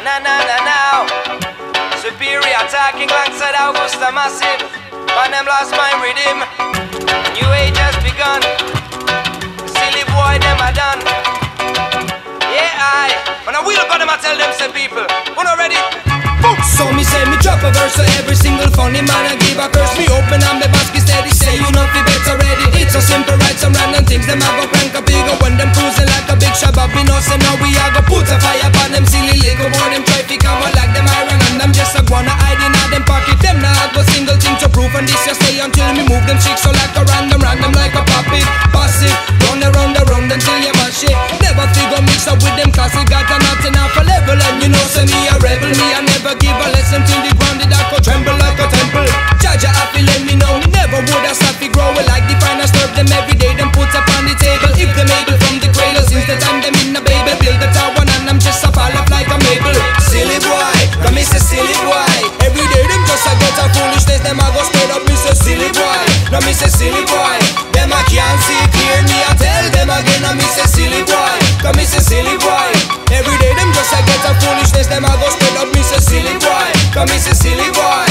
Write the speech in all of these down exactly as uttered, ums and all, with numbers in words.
na na na now. Superior talking alongside Augusta Massive. Man, them lost my rhythm. New age has begun. Silly boy, them are done. Yeah, I. When I wheel up on them, I tell them, say people, who not ready? So me say me drop a verse, so every single funny man I give a curse. Me open and me basket steady, say you know fi better ready. It's so simple, write some random things, them I go crank a bigger. When them cruising like a big shabab, me know say now we a go put a fire upon them silly little boy. Them try fi come out like them iron and them just a wanna hide in all them pocket. Them now go single thing to prove, and this just stay until me move them chicks so like a random, random like a puppet. Pass it, run around, around until you mash it. Never figure mix up with them classic, got a nothing off a level. And you know say me a rebel, me I never give a lesson till the ground it I go tremble like a temple. Jaja happy let me know, me never would have stopped it growing like the finest herb. Them every day them put up on the table. If them able from the cradle since the time them in the baby build the tower and I'm just a fall up like a maple. Silly boy, come me say silly boy. Every day them just a get a foolishness, them I go straight up me say silly boy. Now me say silly boy, them I can't see clear, me I tell them again. Now me say silly boy, come me say silly boy. Every day them just a get a foolishness, them I go straight up me say silly boy. Come me say silly boy.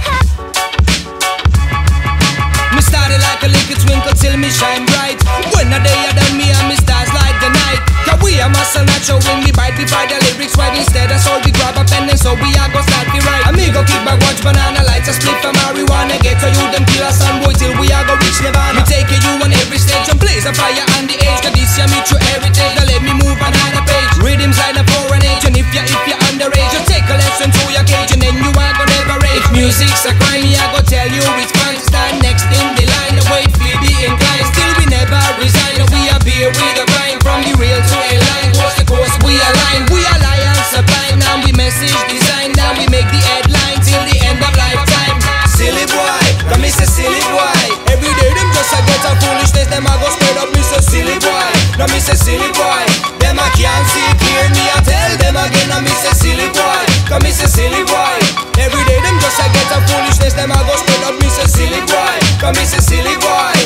Me started like a liquid twinkle till me shine bright. When a day I done me and me stars like the night. Cause we a muscle natural when we bite, we find the lyrics right instead of so we grab a pen and so we a go start the right. Amigo kick back, watch banana lights, a split for marijuana. Get to you them kill a son boy till we a go reach Nirvana. Me taking you on every stage and blaze a fire on the age. Cause this year me through heritage, now let me move another page. Rhythms like a foreign age, and if you if you underage, you take a lesson to your cage and then you a go never rage. If music's a crime, me I go tell you it's fine. Stand next in the line, wait for be inclined. Still we never resign, we are beer with a grind. From the real to a line, coast to coast we align. We are lions sublime, now we message design. Now we make the headline till the end of lifetime. Silly boy, come me say silly boy. Every day them just a get a foolishness, them I go straight up me say silly boy. Now me say silly boy, them I can't see clear, me I tell them again. Now me say silly boy, come me say silly boy. Every day them just a get a foolishness, them I go straight up me say silly boy. Come me say silly boy.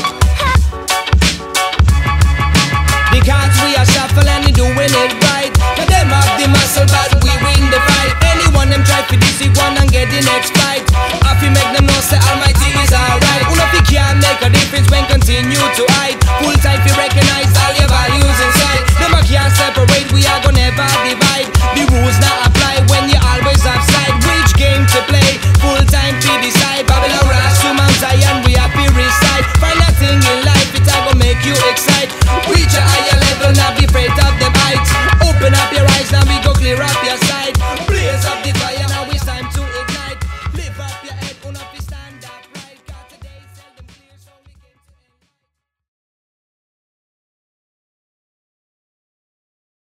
Because we are shuffle and we doing it right. Cause them have the muscle but we win the fight. Anyone them try to deceive one and get the next fight. I feel make them know say Almighty is alright. Who know if can't make a difference when continue to hide. Full time to recognize all your values inside. Them a can't separate, we are gonna never divide. The rules not apply when you always outside. Which game to play, full time to decide. Babylon rise to Mount Zion, we happy reside. Find a thing in life, it a go make you excite. Reach a higher level, not be afraid of the bites. Open up your eyes, now we go clear up your sight.